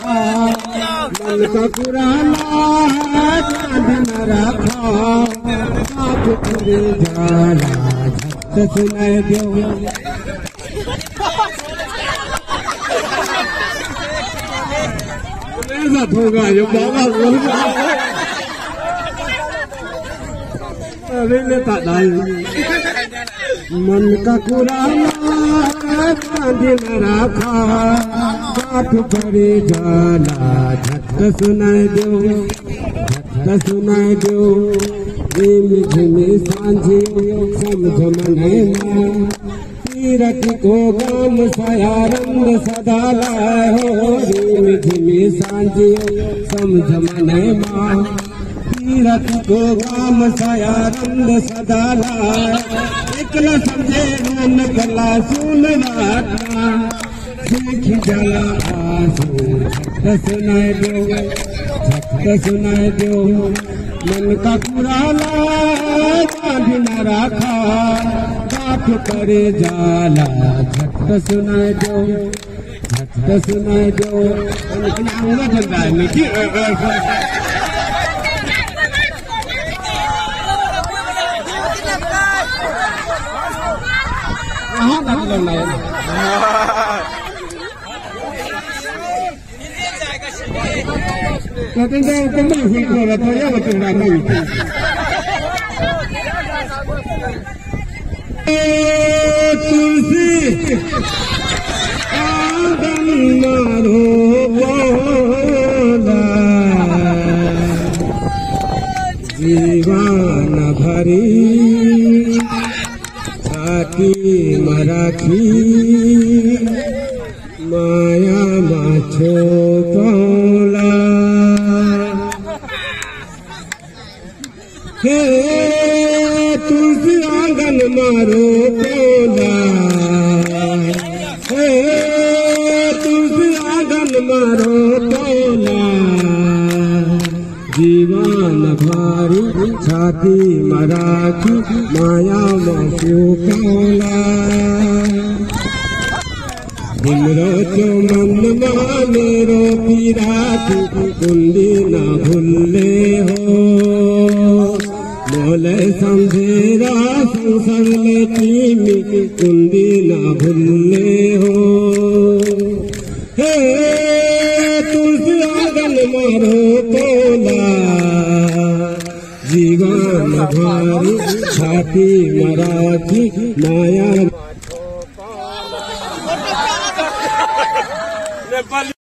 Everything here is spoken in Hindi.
मन का पुराना चांद न रखा साथ करे जाला झट सुनाए दो ऐसा होगा जो बाबा अरे लेता नहीं मन का पुराना चांद न रखा साथ करे जाला झट सुनाए दो झिम झिम सांझी समझ मने तीरथ को गाम साया रंग सदा लाए हो झिम झिम सांझी समझ मने माँ तीरथ को गाम साया रंग सदा लाए एक न समझे मन गला सुन राता देख जला आंसू झट सुनाए दो मन का पुराना चांद न रखा बात करे जाला झट सुनाए दो चलता है मिट्टी कहते हैं तुम भी फूल को रखो या बच्चों ना नहीं तुलसी आंगन मारो बोला जीवन भरी छाती मराठी माया माछो तोला हे तुलसी आंगन मारो तोला हे तुलसी आंगन मारो तोला जीवन भारी छाती मराठी माया माछो तोला हिमरो जो मन मेरो पीराती कुंडी न भूले हो मोले समझेरा संसार में कुंडी न भूले हो हे तुलसी आंगन मारो तोला जीवन भारी छाती मराठी माया